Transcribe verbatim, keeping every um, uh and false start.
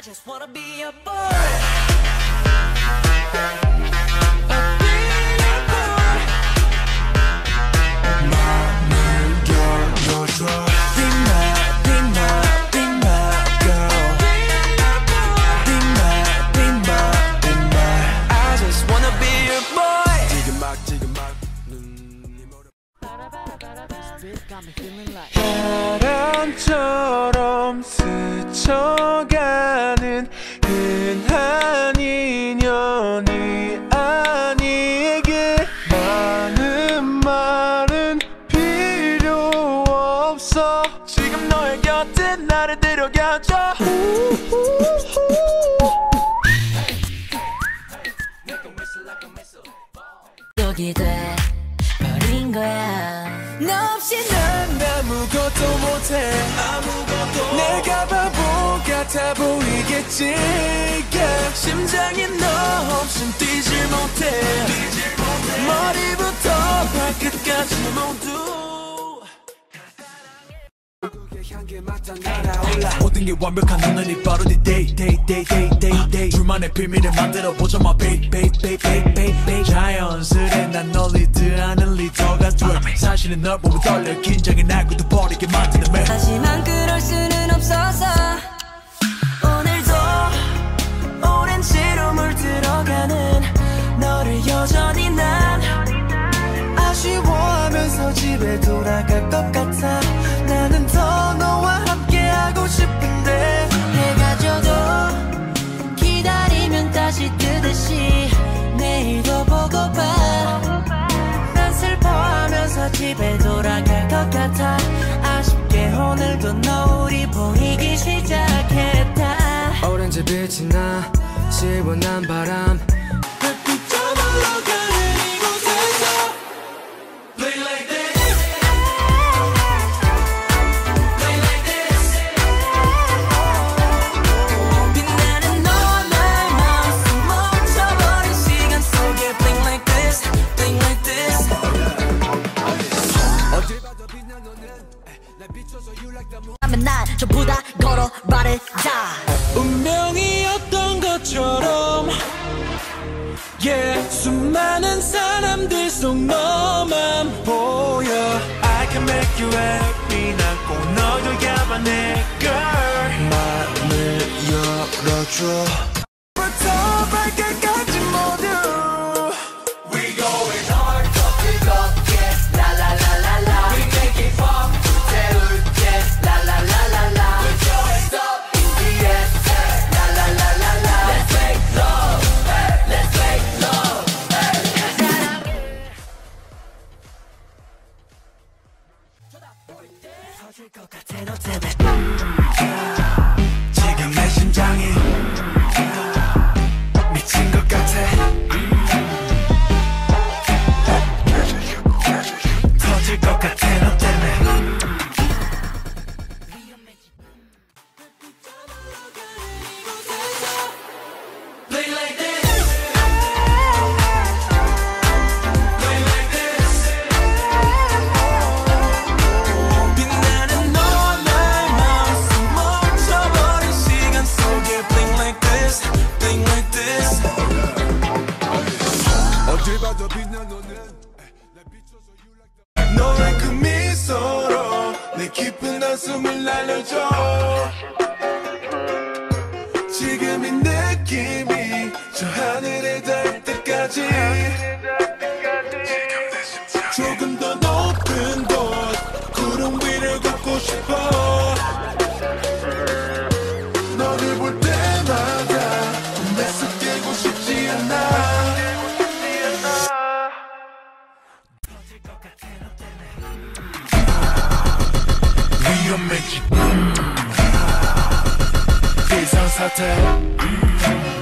just wanna be a boy. 바람처럼 스쳐가는 흔한 인연이 아니길 많은 말은 필요 없어 지금 너의 곁에 나를 데려가줘 여기 돼 버린 거야 너 없이 난 아무것도 못해 아무것도 내가 바보 같아 보이겠지 yeah. 심장이 너 없인 뛰질 못해 뛰질 못해 머리부터 발끝까지 모두 모든 게 완벽한 오늘이 바로 네 day day day day day day 둘만의 비밀을 만들어보자 my baby baby baby baby 자연스레 난 널 리드하는 리더가 돼 사실은 널 보면 떨려 긴장이 나고도 버리게 만드는 매 하지만 그럴 수는 없어서 오늘도 오랜 시로 물들어가는 너를 여전히 난 아쉬워하면서 집에 돌아갈 것 같아 나는 더 너와 함께하고 싶은데 해가 져도 기다리면 다시 뜨듯이 내일도 보고파 난 슬퍼하면서 집에 돌아갈 것 같아 아쉽게 오늘도 너울이 보이기 시작했다 오렌지 빛이 나 시원한 바람 햇빛 저물러 가는 이곳에서 Play like this Play like this 빛나는 너와 나의 마음속 멈춰버린 시간 속에 Bling like this, bling like this 어딜 봐도 빛나 너는 날 비춰서 you like the moon 하면 난 전부 다 걸어 말해자 운명이었던 것처럼 yeah. 수많은 사람들 속 너만 보여 I can make you happy 난 꼭 너여야만 해 girl 마음을 열어줘 부터 발끝까지 모두 We going hard 더 뜨겁게 라라라라라 We make it pop 태울게 라라라라라 Put your hands up in the air 라라라라라 Let's make love Let's make love 터질 것 같아 너 때문에 지금 내 심장이 미친 것 같아 터질 것 같아 너 때문에 Play like this Play like this 빛나는 너와 나의 마음속 멈춰버린 시간 속에 Bling like this Bling like this 어딜 봐도 빛나 너는 날 비춰서 you like the 너의 그 미소로 내 깊은 한숨을 날려줘 지금 이 느낌이 저 하늘에 닿을 때까지 조금 더 높은 곳 구름 위를 걷고 싶어 너를 볼 때마다 꿈에서 깨고 싶지 않아 터질 것 같아 너 때문에 위험해지 비상사태